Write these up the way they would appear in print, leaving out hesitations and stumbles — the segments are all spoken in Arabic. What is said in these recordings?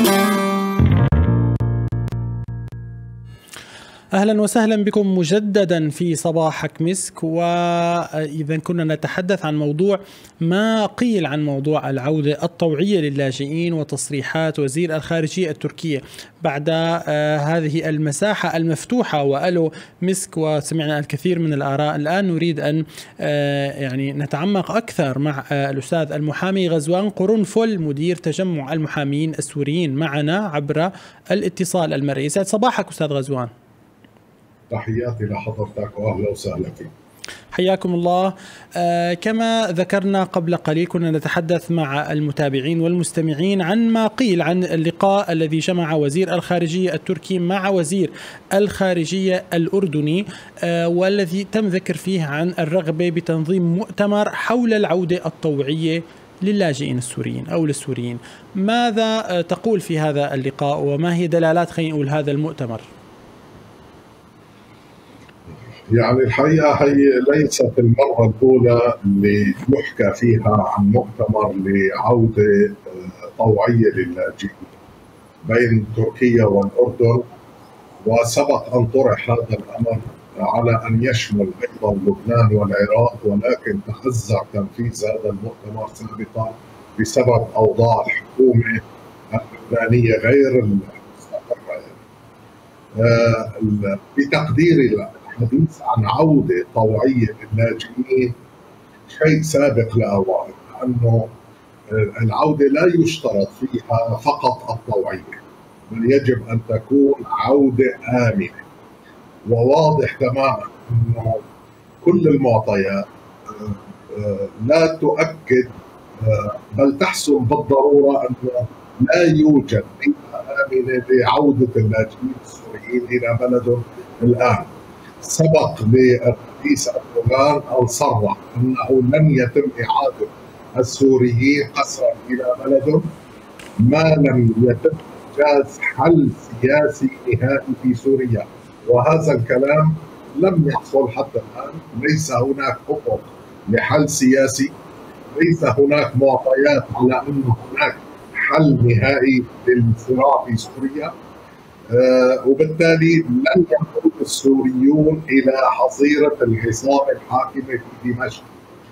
أهلا وسهلا بكم مجددا في صباحك مسك. وإذا كنا نتحدث عن موضوع ما قيل عن موضوع العودة الطوعية للاجئين وتصريحات وزير الخارجية التركية بعد هذه المساحة المفتوحة وألو مسك، وسمعنا الكثير من الآراء. الآن نريد أن يعني نتعمق أكثر مع الأستاذ المحامي غزوان قرنفل مدير تجمع المحامين السوريين معنا عبر الاتصال المرئي. يسعد صباحك أستاذ غزوان. تحياتي لحضرتك واهلا وسهلا فيك. حياكم الله. كما ذكرنا قبل قليل كنا نتحدث مع المتابعين والمستمعين عن ما قيل عن اللقاء الذي جمع وزير الخارجية التركي مع وزير الخارجية الأردني، والذي تم ذكر فيه عن الرغبة بتنظيم مؤتمر حول العودة الطوعية للاجئين السوريين أو للسوريين. ماذا تقول في هذا اللقاء وما هي دلالات خلينا نقول هذا المؤتمر؟ يعني الحقيقة هي ليست المرة الأولى اللي يحكى فيها عن مؤتمر لعودة طوعية للاجئين بين تركيا والأردن، وسبق أن طرح هذا الأمر على أن يشمل أيضا لبنان والعراق، ولكن تأخر تنفيذ هذا المؤتمر سابقا بسبب أوضاع الحكومة اللبنانية غير المستقرة. بتقديري الحديث عن عودة طوعية للاجئين شيء سابق لأوانه، لأنه العودة لا يشترط فيها فقط الطوعية، بل يجب أن تكون عودة آمنة. وواضح تماما أنه كل المعطيات لا تؤكد بل تحسم بالضرورة أنه لا يوجد بيئة آمنة لعودة اللاجئين السوريين إلى بلدهم الآن. سبق للرئيس أردوغان أن صرح أنه لن يتم إعادة السوريين قسرا إلى بلدهم ما لم يتم إنجاز حل سياسي نهائي في سوريا، وهذا الكلام لم يحصل حتى الآن. ليس هناك أفق لحل سياسي، ليس هناك معطيات على أن هناك حل نهائي للصراع في سوريا، وبالتالي لن يعود السوريون إلى حظيرة العصابة الحاكمة في دمشق.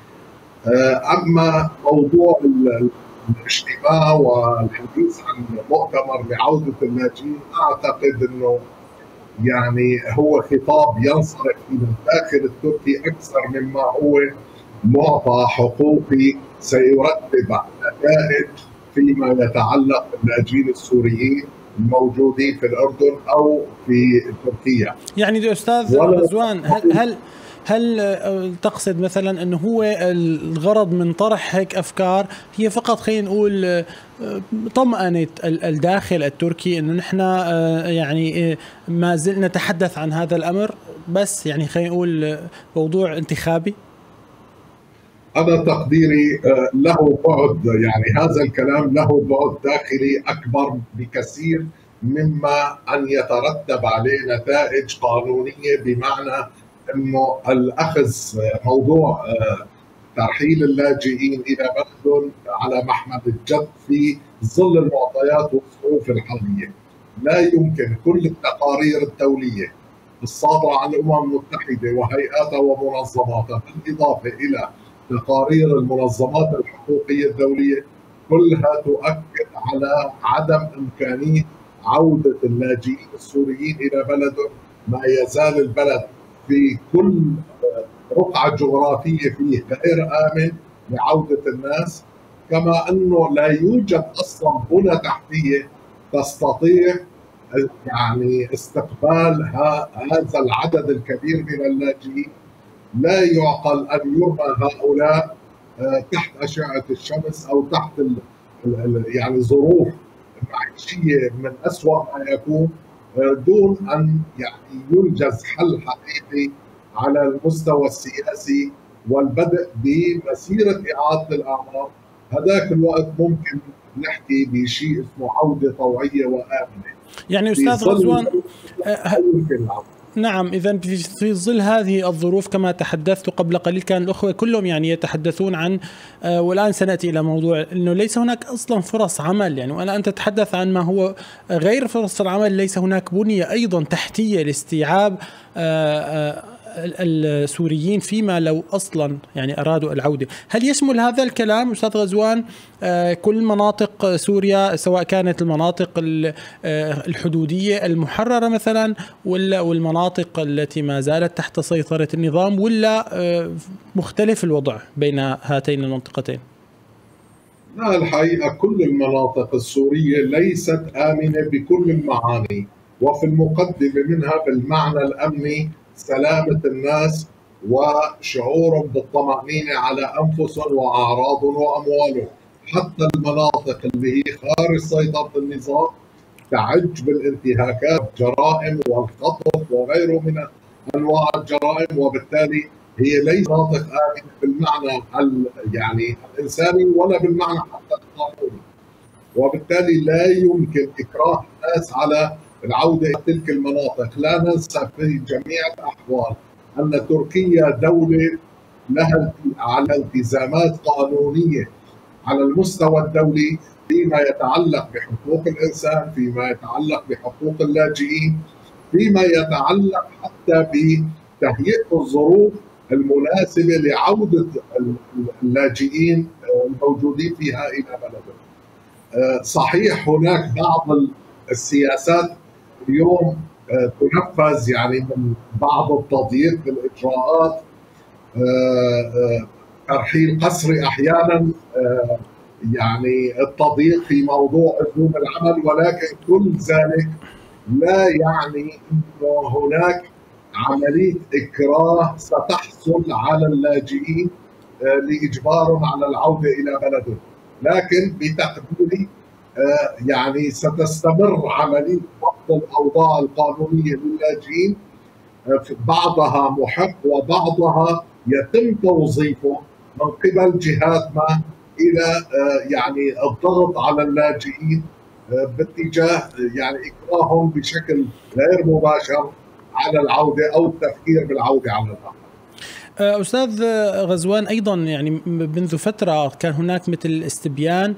أما موضوع الاجتماع والحديث عن مؤتمر لعودة اللاجئين، أعتقد أنه يعني هو خطاب ينصرف إلى الداخل التركي أكثر مما هو معطى حقوقي سيرتب نتائج فيما يتعلق باللاجئين السوريين الموجودين في الأردن أو في تركيا. يعني أستاذ غزوان، هل تقصد مثلا أنه هو الغرض من طرح هيك أفكار هي فقط خلينا نقول طمأنة الداخل التركي أنه نحن يعني ما زلنا نتحدث عن هذا الأمر، بس يعني خلينا نقول موضوع انتخابي؟ أنا تقديري له بعد، يعني هذا الكلام له بعد داخلي أكبر بكثير مما أن يترتب عليه نتائج قانونية، بمعنى أنه الأخذ موضوع ترحيل اللاجئين إلى بلدهم على محمل الجد في ظل المعطيات والظروف الحالية. لا يمكن كل التقارير الدولية الصادرة عن الأمم المتحدة وهيئاتها ومنظماتها، بالإضافة إلى تقارير المنظمات الحقوقية الدولية، كلها تؤكد على عدم إمكانية عودة اللاجئين السوريين إلى بلدهم، ما يزال البلد في كل رقعة جغرافية فيه غير آمن لعودة الناس، كما أنه لا يوجد أصلا بنى تحتية تستطيع يعني استقبال هذا العدد الكبير من اللاجئين. لا يعقل أن يرمى هؤلاء تحت أشعة الشمس أو تحت يعني ظروف معيشية من أسوأ ما يكون دون أن يعني ينجز حل حقيقي على المستوى السياسي والبدء بمسيرة إعادة الأعمار. هذاك الوقت ممكن نحكي بشيء اسمه عودة طوعية وآمنة. يعني أستاذ غزوان، نعم، إذا في ظل هذه الظروف كما تحدثت قبل قليل كان الأخوة كلهم يعني يتحدثون عن والآن سنأتي إلى موضوع أنه ليس هناك أصلا فرص عمل، يعني وأنا أنت تتحدث عن ما هو غير فرص العمل، ليس هناك بنية أيضا تحتية لاستيعاب السوريين فيما لو أصلا يعني أرادوا العودة. هل يشمل هذا الكلام أستاذ غزوان كل مناطق سوريا، سواء كانت المناطق الحدودية المحررة مثلا والمناطق التي ما زالت تحت سيطرة النظام، ولا مختلف الوضع بين هاتين المنطقتين؟ لا، الحقيقة كل المناطق السورية ليست آمنة بكل المعاني، وفي المقدمة منها بالمعنى الأمني سلامة الناس وشعورهم بالطمأنينة على أنفسهم وأعراضهم وأموالهم. حتى المناطق اللي هي خارج سيطرة النظام تعج بالانتهاكات، الجرائم والخطف وغيره من أنواع الجرائم، وبالتالي هي ليست مناطق آمنة بالمعنى يعني الإنساني ولا بالمعنى حتى القانوني، وبالتالي لا يمكن إكراه الناس على العودة إلى تلك المناطق. لا ننسى في جميع الأحوال أن تركيا دولة لها على التزامات قانونية على المستوى الدولي فيما يتعلق بحقوق الإنسان، فيما يتعلق بحقوق اللاجئين، فيما يتعلق حتى بتهيئة الظروف المناسبة لعودة اللاجئين الموجودين فيها إلى بلدهم. صحيح هناك بعض السياسات اليوم تنفذ يعني من بعض التضييق بالإجراءات، ترحيل قسري أحيانا، يعني التضييق في موضوع أسلوب العمل، ولكن كل ذلك لا يعني أنه هناك عملية إكراه ستحصل على اللاجئين لإجبارهم على العودة إلى بلدهم، لكن بتقديري يعني ستستمر عملية ضبط الأوضاع القانونية للاجئين، بعضها محق وبعضها يتم توظيفه من قبل جهات ما إلى يعني الضغط على اللاجئين باتجاه يعني إكراههم بشكل غير مباشر على العودة أو التفكير بالعودة على الأرض. أستاذ غزوان، أيضا يعني منذ فترة كان هناك مثل استبيان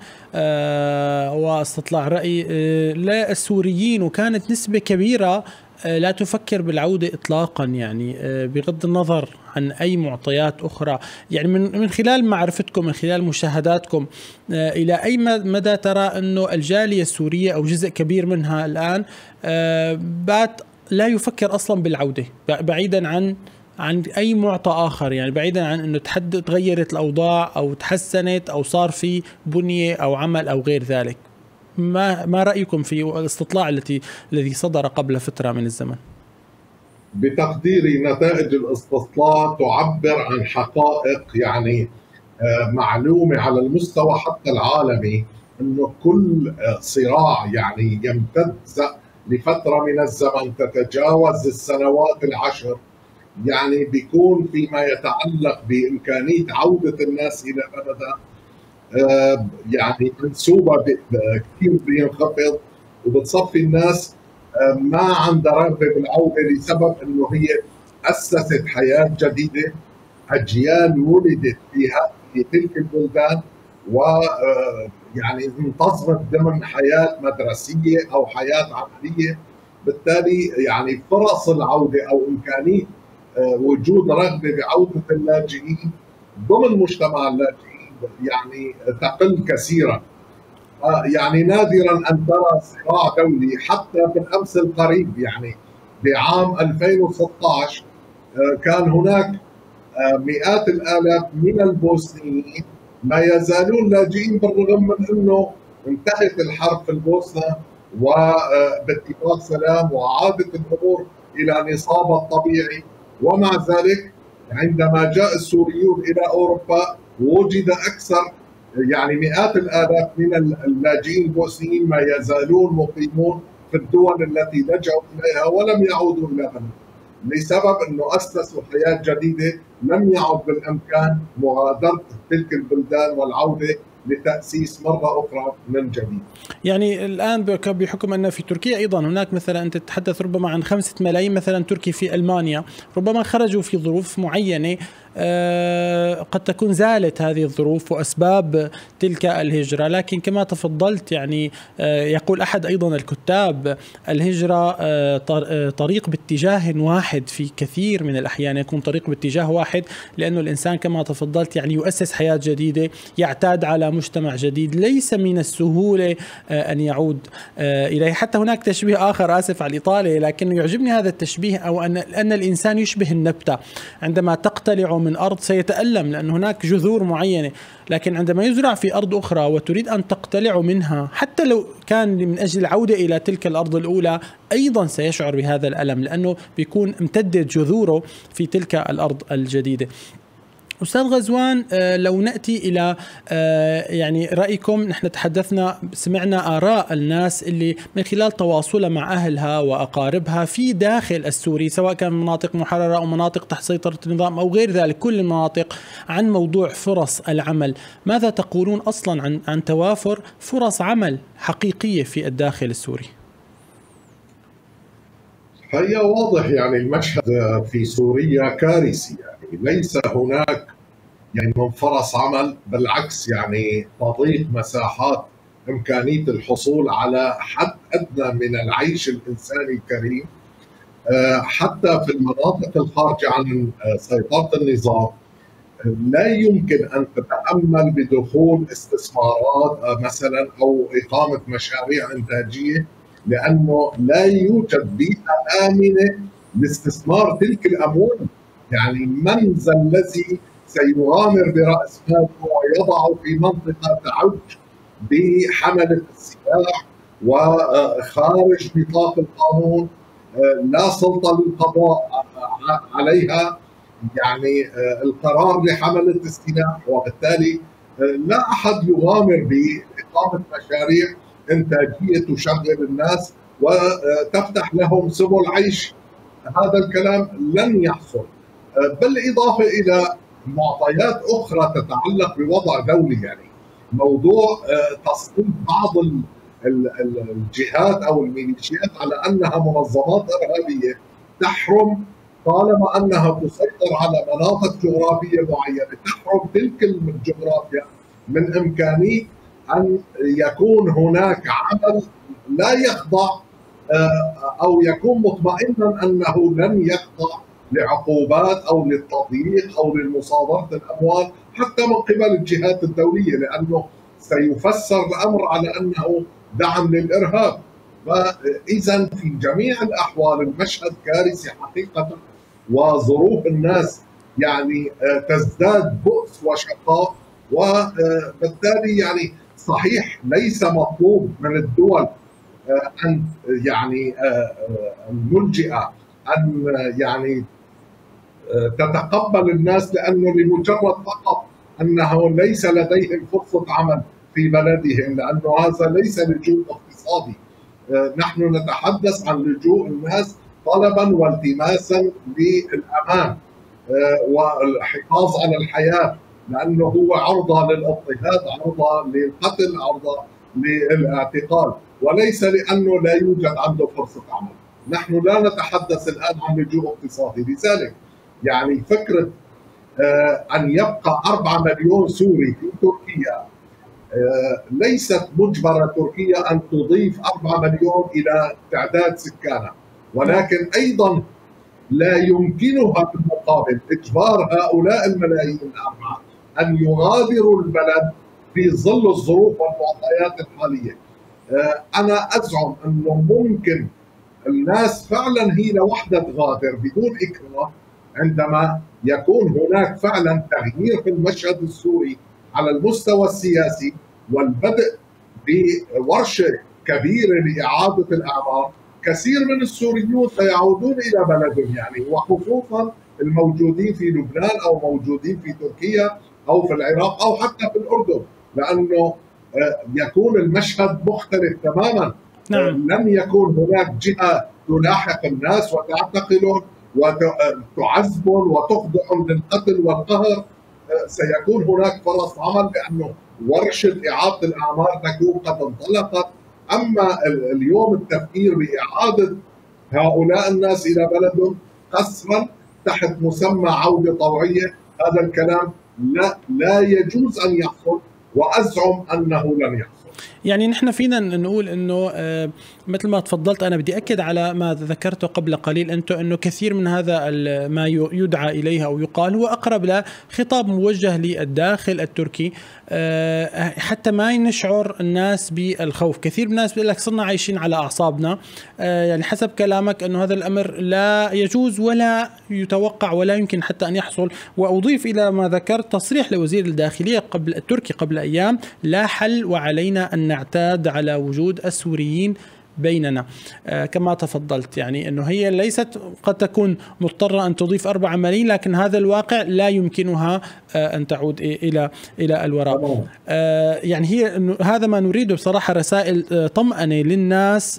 واستطلاع رأي للسوريين، وكانت نسبة كبيرة لا تفكر بالعودة إطلاقا، يعني بغض النظر عن أي معطيات أخرى. يعني من خلال معرفتكم، من خلال مشاهداتكم، إلى أي مدى ترى أنه الجالية السورية أو جزء كبير منها الآن بات لا يفكر أصلا بالعودة، بعيدا عن أي معطى آخر، يعني بعيدا عن أنه تغيرت الأوضاع أو تحسنت أو صار في بنية أو عمل أو غير ذلك؟ ما رأيكم في الاستطلاع الذي صدر قبل فترة من الزمن؟ بتقديري نتائج الاستطلاع تعبر عن حقائق يعني معلومة على المستوى حتى العالمي، أنه كل صراع يعني يمتد لفترة من الزمن تتجاوز السنوات العشر، يعني بيكون فيما يتعلق بإمكانية عودة الناس إلى بلدها يعني منسوبة كثير بينخفض، وبتصفي الناس ما عندها رغبة بالعودة لسبب أنه هي أسست حياة جديدة، أجيال ولدت في تلك البلدان ويعني انتظمت ضمن حياة مدرسية أو حياة عملية. بالتالي يعني فرص العودة أو إمكانية وجود رغبة بعودة اللاجئين ضمن مجتمع اللاجئين يعني تقل كثيرا. يعني نادرا أن ترى صراع دولي حتى في الأمس القريب، يعني بعام 2016 كان هناك مئات الآلاف من البوسنيين ما يزالون لاجئين بالرغم من أنه انتهت الحرب في البوسنة وباتفاق سلام وعادت الأمور إلى نصابها الطبيعي، ومع ذلك عندما جاء السوريون إلى أوروبا وجد أكثر يعني مئات الآلاف من اللاجئين البوسنيين ما يزالون مقيمون في الدول التي لجأوا إليها ولم يعودوا إلى بلدهم، لسبب أنه أسسوا حياة جديدة لم يعد بالإمكان مغادرة تلك البلدان والعودة لتأسيس مرة أخرى من جديد. يعني الآن بحكم أن في تركيا أيضا هناك مثلا أنت تتحدث ربما عن 5 ملايين مثلا تركي في ألمانيا، ربما خرجوا في ظروف معينة قد تكون زالت هذه الظروف وأسباب تلك الهجرة، لكن كما تفضلت يعني يقول أحد أيضا الكتاب الهجرة طريق باتجاه واحد، في كثير من الأحيان يكون طريق باتجاه واحد، لأنه الإنسان كما تفضلت يعني يؤسس حياة جديدة، يعتاد على مجتمع جديد، ليس من السهولة أن يعود إليه. حتى هناك تشبيه آخر، آسف على الإطالة لكنه يعجبني هذا التشبيه، أو أن الإنسان يشبه النبتة، عندما تقتلع من أرض سيتألم لأن هناك جذور معينة، لكن عندما يزرع في أرض أخرى وتريد أن تقتلع منها حتى لو كان من أجل العودة إلى تلك الأرض الأولى أيضا سيشعر بهذا الألم، لأنه بيكون امتدت جذوره في تلك الأرض الجديدة. أستاذ غزوان، لو نأتي إلى يعني رأيكم، نحن تحدثنا سمعنا آراء الناس اللي من خلال تواصلها مع أهلها وأقاربها في داخل السوري، سواء كان مناطق محررة أو مناطق تحت سيطرة النظام أو غير ذلك، كل المناطق، عن موضوع فرص العمل. ماذا تقولون أصلا عن توافر فرص عمل حقيقية في الداخل السوري؟ هي واضح يعني المشهد في سوريا كارثي، يعني ليس هناك يعني من فرص عمل، بالعكس يعني تضيق مساحات إمكانية الحصول على حد أدنى من العيش الإنساني الكريم. حتى في المناطق الخارجة عن سيطرة النظام لا يمكن أن تتأمل بدخول استثمارات مثلا أو إقامة مشاريع إنتاجية، لأنه لا يوجد بيئة آمنة لاستثمار تلك الأموال. يعني من ذا الذي سيغامر برأس ماله ويضع في منطقة تعج بحملة السلاح وخارج نطاق القانون، لا سلطة للقضاء عليها، يعني القرار لحملة السلاح، وبالتالي لا أحد يغامر بإقامة مشاريع إنتاجية تشغل الناس وتفتح لهم سبل عيش. هذا الكلام لن يحصل، بالإضافة إلى معطيات أخرى تتعلق بوضع دولي. يعني موضوع تصنيف بعض الجهات أو الميليشيات على أنها منظمات إرهابية تحرم، طالما أنها تسيطر على مناطق جغرافية معينة، تحرم تلك الجغرافيا من إمكانية أن يكون هناك عمل لا يخضع أو يكون مطمئنا أنه لن يخضع لعقوبات أو للتضييق أو للمصادرة الأموال حتى من قبل الجهات الدولية، لأنه سيفسر الأمر على أنه دعم للإرهاب. فإذا في جميع الأحوال المشهد كارثي حقيقة، وظروف الناس يعني تزداد بؤس وشقاء، وبالتالي يعني صحيح ليس مطلوب من الدول أن يعني الملجئة أن يعني تتقبل الناس، لأنه لمجرد فقط أنه ليس لديهم فرصة عمل في بلدهم، لأنه هذا ليس لجوء اقتصادي. نحن نتحدث عن لجوء الناس طلبا والتماسا للأمان والحفاظ على الحياة، لأنه هو عرضة للاضطهاد، عرضة للقتل، عرضة للاعتقال، وليس لأنه لا يوجد عنده فرصة عمل. نحن لا نتحدث الآن عن لجوء اقتصادي. لذلك يعني فكرة أن يبقى 4 مليون سوري في تركيا، ليست مجبرة تركيا أن تضيف 4 مليون إلى تعداد سكانها، ولكن أيضا لا يمكنها بالمقابل إجبار هؤلاء الملايين الأربعة أن يغادروا البلد في ظل الظروف والمعطيات الحالية. أنا أزعم أنه ممكن الناس فعلا هي لوحدها تغادر بدون إكراه عندما يكون هناك فعلا تغيير في المشهد السوري على المستوى السياسي، والبدء بورشة كبيرة لإعادة الأعمار. كثير من السوريون سيعودون إلى بلدهم، يعني وخصوصا الموجودين في لبنان أو موجودين في تركيا أو في العراق أو حتى في الأردن، لأنه يكون المشهد مختلف تماما. نعم. لن يكون هناك جهة تلاحق الناس وتعتقلهم وتعذبهم وتخضعهم للقتل والقهر. سيكون هناك فرص عمل، لأنه ورشة إعادة الأعمار تكون قد انطلقت. أما اليوم التفكير بإعادة هؤلاء الناس إلى بلدهم قسرا تحت مسمى عودة طوعية، هذا الكلام لا يجوز أن يحصل، وأزعم أنه لن يحصل. يعني نحن فينا نقول انه مثل ما تفضلت، انا بدي اكد على ما ذكرته قبل قليل انتم، انه كثير من هذا ما يدعى اليه او يقال هو اقرب لخطاب موجه للداخل التركي، حتى ما نشعر الناس بالخوف. كثير من الناس بيقول لك صرنا عايشين على اعصابنا، يعني حسب كلامك انه هذا الامر لا يجوز ولا يتوقع ولا يمكن حتى ان يحصل. واضيف الى ما ذكرت تصريح لوزير الداخليه التركي قبل ايام: لا حل وعلينا ان نعتاد على وجود السوريين بيننا. كما تفضلت، يعني أنه هي ليست قد تكون مضطرة أن تضيف 4 ملايين، لكن هذا الواقع لا يمكنها أن تعود إلى الوراء. يعني هي هذا ما نريده بصراحة، رسائل طمأنة للناس،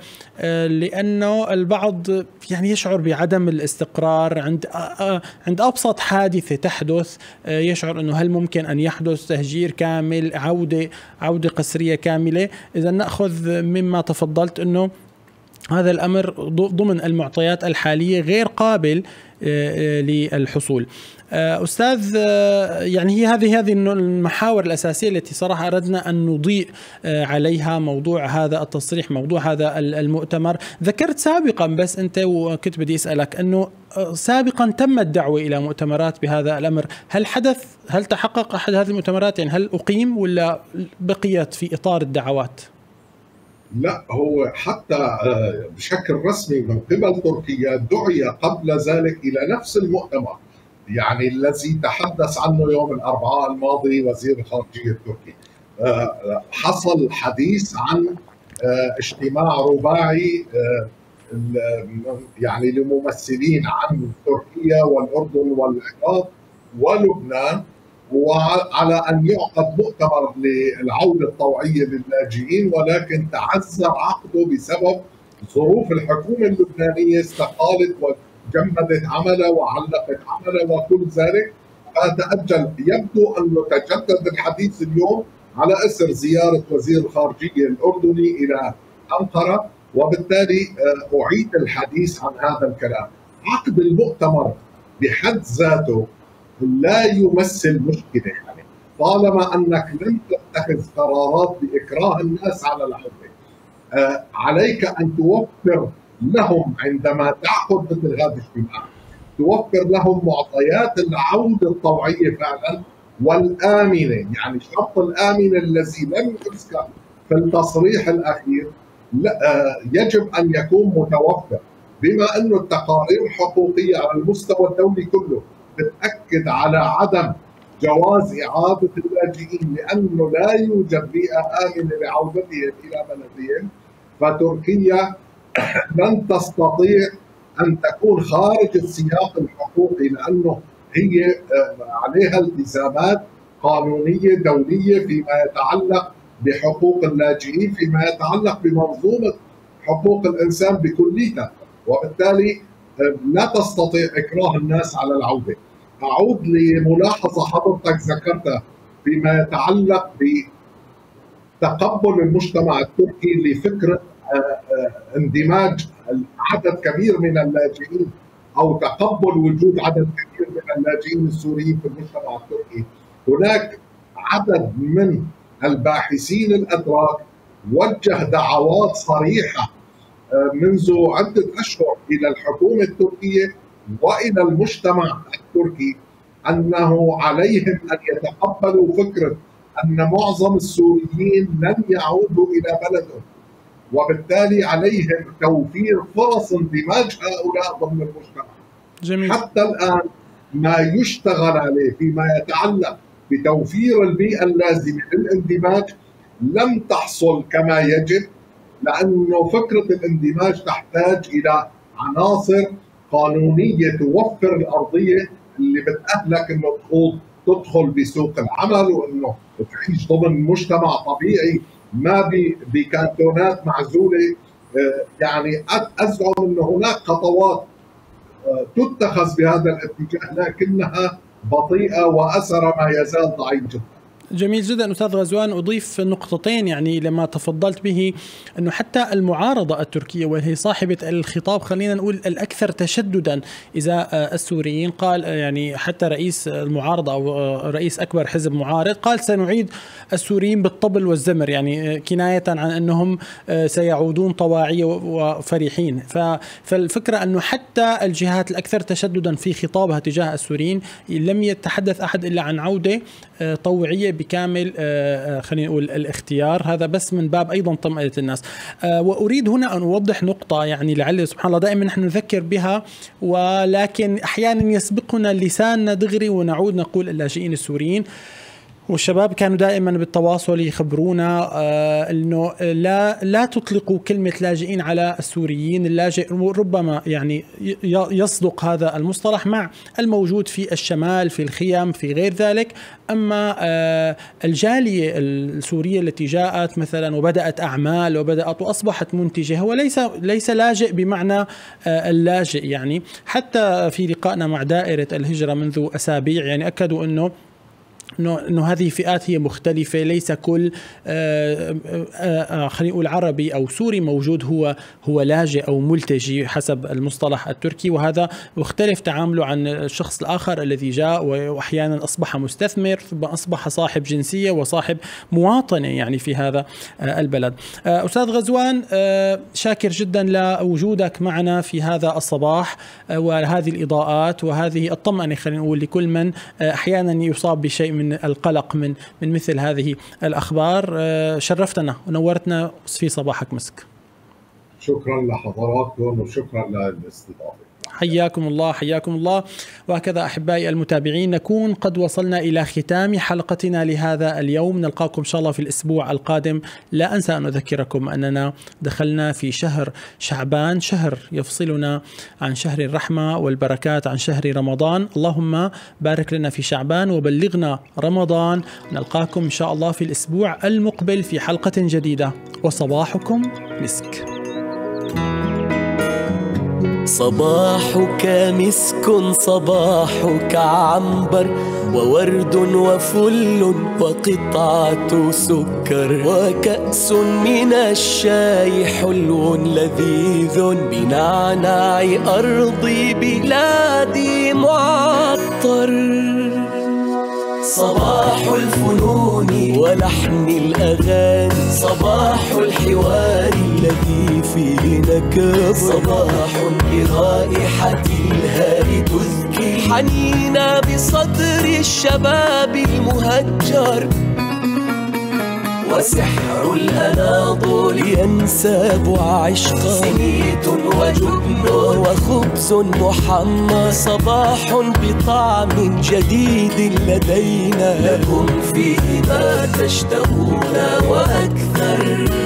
لأنه البعض يعني يشعر بعدم الاستقرار عند أبسط حادثة تحدث، يشعر أنه هل ممكن أن يحدث تهجير كامل، عودة قسرية كاملة. إذا نأخذ مما تفضلت أنه هذا الأمر ضمن المعطيات الحالية غير قابل للحصول. أستاذ، يعني هي هذه المحاور الأساسية التي صراحة أردنا أن نضيء عليها موضوع هذا التصريح، موضوع هذا المؤتمر. ذكرت سابقا، بس أنت وكنت بدي أسألك أنه سابقا تمت دعوة إلى مؤتمرات بهذا الأمر، هل تحقق أحد هذه المؤتمرات؟ يعني هل أقيم ولا بقيت في إطار الدعوات؟ لا، هو حتى بشكل رسمي من قبل تركيا دعي قبل ذلك إلى نفس المؤتمر، يعني الذي تحدث عنه يوم الأربعاء الماضي وزير الخارجية التركي. حصل حديث عن اجتماع رباعي يعني لممثلين عن تركيا والأردن والعراق ولبنان، وعلى أن يعقد مؤتمر للعودة الطوعية للاجئين، ولكن تعذر عقده بسبب ظروف الحكومة اللبنانية، استقالت وجمدت عمله وعلقت عمله وكل ذلك، فتأجل. يبدو أنه تجدد الحديث اليوم على أثر زيارة وزير الخارجية الأردني إلى أنقرة، وبالتالي أعيد الحديث عن هذا الكلام. عقد المؤتمر بحد ذاته لا يمثل مشكلة، يعني طالما أنك لم تتخذ قرارات بإكراه الناس على العودة، عليك أن توفر لهم عندما تعقد مثل هذا الاجتماع، توفر لهم معطيات العودة الطوعية فعلا والآمنة. يعني الشرط الآمن الذي لم يذكر في التصريح الأخير يجب أن يكون متوفر، بما أن التقارير الحقوقية على المستوى الدولي كله بتأكد على عدم جواز إعادة اللاجئين، لأنه لا يوجد بيئة آمنة لعودتهم إلى بلدهم. فتركيا لن تستطيع أن تكون خارج السياق الحقوقي، لأنه هي عليها التزامات قانونية دولية فيما يتعلق بحقوق اللاجئين، فيما يتعلق بمنظومة حقوق الإنسان بكليتها، وبالتالي لا تستطيع إكراه الناس على العودة. أعود لملاحظة حضرتك ذكرتها فيما يتعلق بتقبل المجتمع التركي لفكرة اندماج عدد كبير من اللاجئين أو تقبل وجود عدد كبير من اللاجئين السوريين في المجتمع التركي. هناك عدد من الباحثين الأتراك وجه دعوات صريحة منذ عدة أشهر إلى الحكومة التركية وإلى المجتمع التركي أنه عليهم أن يتقبلوا فكرة أن معظم السوريين لن يعودوا إلى بلدهم، وبالتالي عليهم توفير فرص اندماج هؤلاء ضمن المجتمع. جميل. حتى الآن ما يشتغل عليه فيما يتعلق بتوفير البيئة اللازمة للاندماج لم تحصل كما يجب، لأنه فكرة الاندماج تحتاج إلى عناصر قانونية توفر الأرضية اللي بتأهلك أنه تدخل بسوق العمل، وأنه تعيش ضمن مجتمع طبيعي ما بكانتونات معزولة. يعني أزعم أن هناك خطوات تتخذ بهذا الاتجاه، لكنها بطيئة وأثر ما يزال ضعيف جدا. جميل جدا أستاذ غزوان. أضيف نقطتين يعني لما تفضلت به، أنه حتى المعارضة التركية وهي صاحبة الخطاب خلينا نقول الأكثر تشددا إذا السوريين، قال يعني حتى رئيس المعارضة أو رئيس أكبر حزب معارض قال سنعيد السوريين بالطبل والزمر، يعني كناية عن أنهم سيعودون طواعية وفرحين. فالفكرة أنه حتى الجهات الأكثر تشددا في خطابها تجاه السوريين لم يتحدث أحد إلا عن عودة طوعية بكامل خلينا نقول الاختيار. هذا بس من باب أيضا طمأنة الناس. وأريد هنا أن أوضح نقطة يعني لعل سبحان الله دائما نحن نذكر بها، ولكن أحيانا يسبقنا لساننا دغري ونعود نقول اللاجئين السوريين. والشباب كانوا دائما بالتواصل يخبرونا انه لا تطلقوا كلمة لاجئين على السوريين. اللاجئ ربما يعني يصدق هذا المصطلح مع الموجود في الشمال في الخيام في غير ذلك، اما الجالية السورية التي جاءت مثلا وبدأت اعمال وبدأت واصبحت منتجة هو ليس لاجئ بمعنى اللاجئ. يعني حتى في لقائنا مع دائرة الهجرة منذ اسابيع يعني اكدوا انه هذه فئات هي مختلفة، ليس كل خلينا نقول عربي أو سوري موجود هو لاجئ أو ملتجي حسب المصطلح التركي، وهذا مختلف تعامله عن الشخص الآخر الذي جاء وأحيانا أصبح مستثمر ثم أصبح صاحب جنسية وصاحب مواطنة يعني في هذا البلد. أستاذ غزوان شاكر جدا لوجودك معنا في هذا الصباح وهذه الإضاءات وهذه الطمأنة خلينا نقول لكل من أحيانا يصاب بشيء من القلق من مثل هذه الأخبار. شرفتنا ونورتنا في صباحك مسك. شكرا لحضراتكم وشكرا للاستضافة. حياكم الله حياكم الله. وهكذا أحبائي المتابعين نكون قد وصلنا إلى ختام حلقتنا لهذا اليوم. نلقاكم إن شاء الله في الأسبوع القادم. لا أنسى أن أذكركم أننا دخلنا في شهر شعبان، شهر يفصلنا عن شهر الرحمة والبركات، عن شهر رمضان. اللهم بارك لنا في شعبان وبلغنا رمضان. نلقاكم إن شاء الله في الأسبوع المقبل في حلقة جديدة، وصباحكم مسك. صباحك مسك صباحك عنبر وورد وفل وقطعة سكر وكأس من الشاي حلو لذيذ بنعناع أرض بلادي معطر. صباح الفنون ولحن الأغاني، صباح الحوار الذي فيه نكب، صباح برائحة الهاء تذكي حنينا بصدر الشباب المهجر، وسحر الأناضول ينساب عشقا، سميت وجبن وخبز محمر، صباح بطعم جديد لدينا، لكم فيه ما تشتهون وأكثر.